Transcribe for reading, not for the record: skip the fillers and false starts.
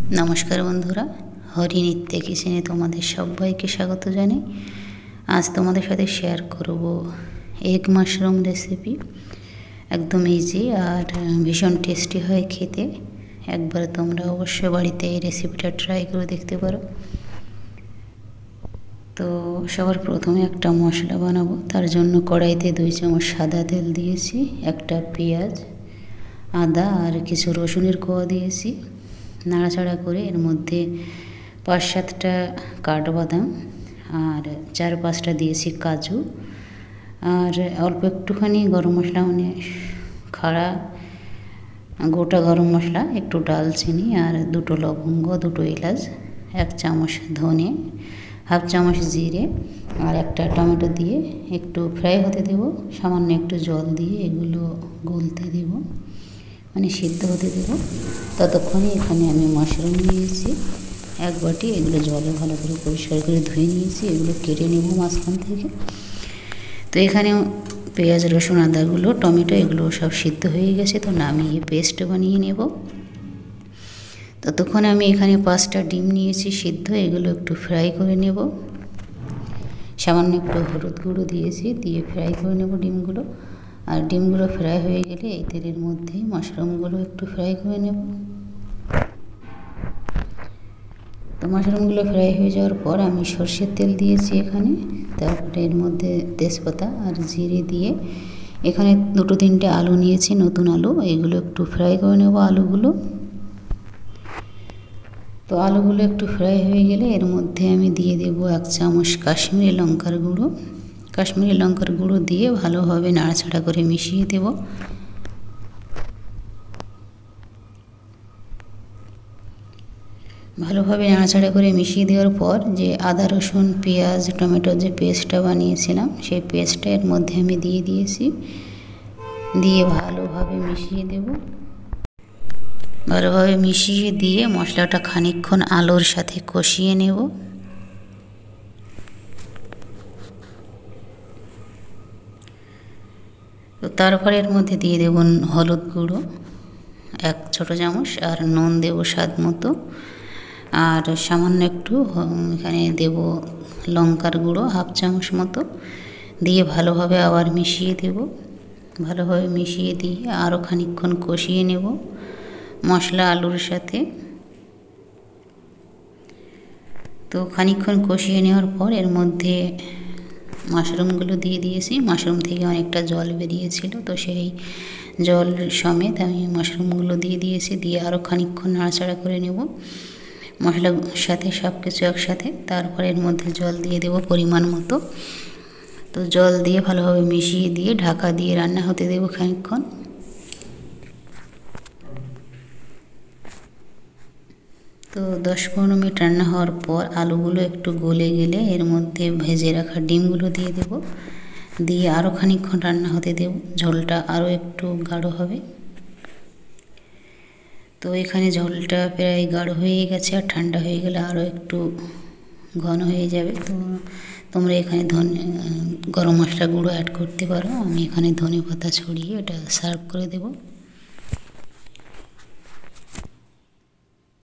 নমস্কার বন্ধুরা, হরিনিত্যে কিচেনে তোমাদের সবাইকে স্বাগত জানাই। আজ তোমাদের সাথে শেয়ার করব এগ মাশরুম রেসিপি। একদম ইজি আর ভীষণ টেস্টি হয় খেতে। একবার তোমরা অবশ্যই বাড়িতে এই রেসিপিটা ট্রাই করে দেখতে পারো। তো সবার প্রথমে একটা মশলা বানাবো। তার জন্য কড়াইতে 2 চামচ সাদা তেল দিয়েছি, একটা পেঁয়াজ, আদা আর কিছু রসুনের কোয়া দিয়েছি। নাড়াচাড়া করে এর মধ্যে 5-7টা কাঠবাদাম আর 4-5টা দিয়েছি কাজু, আর অল্প একটুখানি গরম মশলা, মানে খাড়া গোটা গরম মশলা, একটু ডালচিনি আর 2টো লবঙ্গ, 2টো এলাচ, 1 চামচ ধনে, হাফ চামচ জিরে আর একটা টমেটো দিয়ে একটু ফ্রাই হতে দেব। সামান্য একটু জল দিয়ে এগুলো গলতে দেব, মানে সিদ্ধ হতে দেব। ততক্ষণে এখানে আমি মাশরুম নিয়েছি 1 বাটি। এগুলো জলে ভালো করে পরিষ্কার করে ধুয়ে নিয়েছি। এগুলো কেটে নেব মাঝখান থেকে। তো এখানে পেঁয়াজ, রসুন, আদাগুলো, টমেটো এগুলো সব সিদ্ধ হয়ে গেছে। তো নামিয়ে পেস্ট বানিয়ে নেব। ততক্ষণে আমি এখানে 5টা ডিম নিয়েছি সিদ্ধ, এগুলো একটু ফ্রাই করে নেব। সামান্য একটু হলুদ গুঁড়ো দিয়েছি, দিয়ে ফ্রাই করে নেব ডিমগুলো। আর ডিমগুলো ফ্রাই হয়ে গেলে এই তেলের মধ্যে মাশরুমগুলো একটু ফ্রাই করে নেব। তো মাশরুমগুলো ফ্রাই হয়ে যাওয়ার পর আমি সরষের তেল দিয়েছি এখানে। তারপরে এর মধ্যে তেজপাতা আর জিরে দিয়ে এখানে 2-3টে আলু নিয়েছি, নতুন আলু। এগুলো একটু ফ্রাই করে নেব আলুগুলো। তো আলুগুলো একটু ফ্রাই হয়ে গেলে এর মধ্যে আমি দিয়ে দেব 1 চামচ কাশ্মীরি লঙ্কার গুঁড়ো। কাশ্মীরি লঙ্কার গুঁড়ো দিয়ে ভালোভাবে নাড়াচাড়া করে মিশিয়ে দেব। ভালোভাবে নাড়াচাড়া করে মিশিয়ে দেওয়ার পর যে আদা, রসুন, পেঁয়াজ, টমেটোর যে পেস্টটা বানিয়েছিলাম সেই পেস্টটা এর মধ্যে আমি দিয়ে দিয়েছি। দিয়ে ভালোভাবে মিশিয়ে দেব। ভালোভাবে মিশিয়ে দিয়ে মশলাটা খানিকক্ষণ আলুর সাথে কষিয়ে নেব। তো তারপরে এর মধ্যে দিয়ে দেব হলুদ গুঁড়ো 1 ছোট চামচ, আর নুন দেব স্বাদ মতো, আর সামান্য একটু এখানে দেব লঙ্কার গুঁড়ো হাফ চামচ মতো। দিয়ে ভালোভাবে আবার মিশিয়ে দেব। ভালোভাবে মিশিয়ে দিয়ে আরও খানিকক্ষণ কষিয়ে নেব মশলা আলুর সাথে। তো খানিকক্ষণ কষিয়ে নেওয়ার পর এর মধ্যে মাশরুমগুলো দিয়ে দিয়েছি। মাশরুম থেকে অনেকটা জল বেরিয়েছিল, তো সেই জল সমেত আমি মাশরুমগুলো দিয়ে দিয়েছি। দিয়ে আরও খানিকক্ষণ নাড়াচাড়া করে নেব মশলার সাথে সব কিছু একসাথে। তারপর এর মধ্যে জল দিয়ে দেব পরিমাণ মতো। তো জল দিয়ে ভালোভাবে মিশিয়ে দিয়ে ঢাকা দিয়ে রান্না হতে দেব খানিকক্ষণ। তো 10-15 মিনিট রান্না হওয়ার পর আলুগুলো একটু গলে গেলে এর মধ্যে ভেজে রাখা ডিমগুলো দিয়ে দেব। দিয়ে আরও খানিকক্ষণ রান্না হতে দেব। ঝোলটা আরও একটু গাঢ় হবে। তো এখানে ঝোলটা প্রায় গাঢ় হয়ে গেছে, আর ঠান্ডা হয়ে গেলে আরও একটু ঘন হয়ে যাবে। তো তোমরা এখানে গরম মশলা গুঁড়ো অ্যাড করতে পারো। আমি এখানে ধনে পাতা ছড়িয়ে এটা সার্ভ করে দেব।